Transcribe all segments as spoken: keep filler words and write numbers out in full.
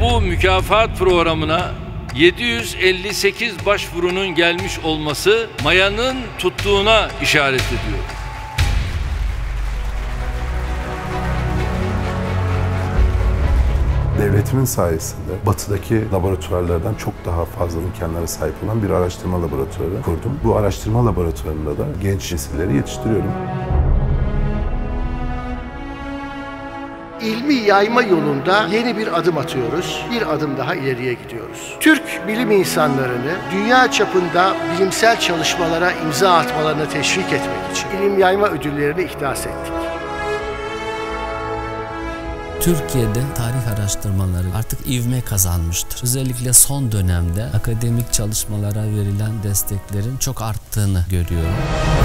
bu mükafat programına yedi yüz elli sekiz başvurunun gelmiş olması mayanın tuttuğuna işaret ediyor. Devletimin sayesinde batıdaki laboratuvarlardan çok daha fazla imkanlara sahip olan bir araştırma laboratuvarı kurdum. Bu araştırma laboratuvarında da genç nesilleri yetiştiriyorum. İlmi yayma yolunda yeni bir adım atıyoruz. Bir adım daha ileriye gidiyoruz. Türk bilim insanlarını dünya çapında bilimsel çalışmalara imza atmalarını teşvik etmek için ilim yayma ödüllerini ihdas ettik. Türkiye'de tarih araştırmaları artık ivme kazanmıştır. Özellikle son dönemde akademik çalışmalara verilen desteklerin çok arttığını görüyorum.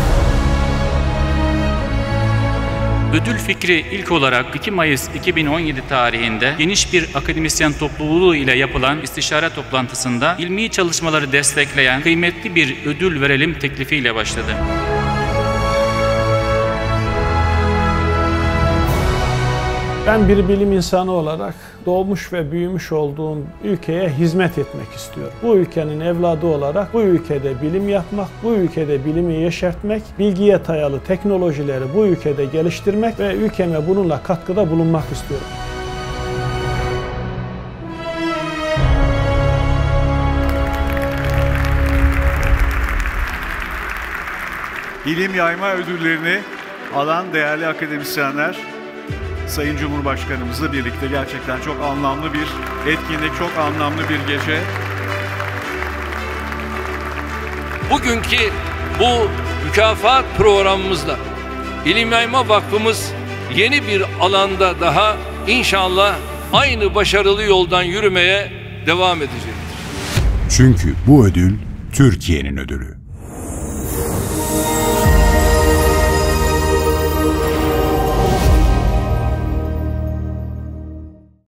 Ödül fikri ilk olarak iki Mayıs iki bin on yedi tarihinde geniş bir akademisyen topluluğu ile yapılan istişare toplantısında ilmi çalışmaları destekleyen kıymetli bir ödül verelim teklifiyle başladı. Ben bir bilim insanı olarak doğmuş ve büyümüş olduğum ülkeye hizmet etmek istiyorum. Bu ülkenin evladı olarak bu ülkede bilim yapmak, bu ülkede bilimi yeşertmek, bilgiye dayalı teknolojileri bu ülkede geliştirmek ve ülkeme bununla katkıda bulunmak istiyorum. İlim yayma ödüllerini alan değerli akademisyenler, Sayın Cumhurbaşkanımızla birlikte gerçekten çok anlamlı bir etkinlik, çok anlamlı bir gece. Bugünkü bu mükafat programımızda İlim Yayma Vakfımız yeni bir alanda daha inşallah aynı başarılı yoldan yürümeye devam edecektir. Çünkü bu ödül Türkiye'nin ödülü.